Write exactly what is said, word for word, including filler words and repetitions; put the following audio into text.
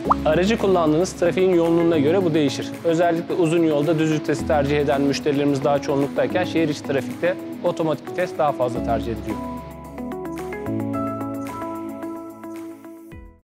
Aracı kullandığınız trafiğin yoğunluğuna göre bu değişir. Özellikle uzun yolda düz vitesi tercih eden müşterilerimiz daha çoğunluktayken şehir içi trafikte otomatik vites daha fazla tercih ediliyor.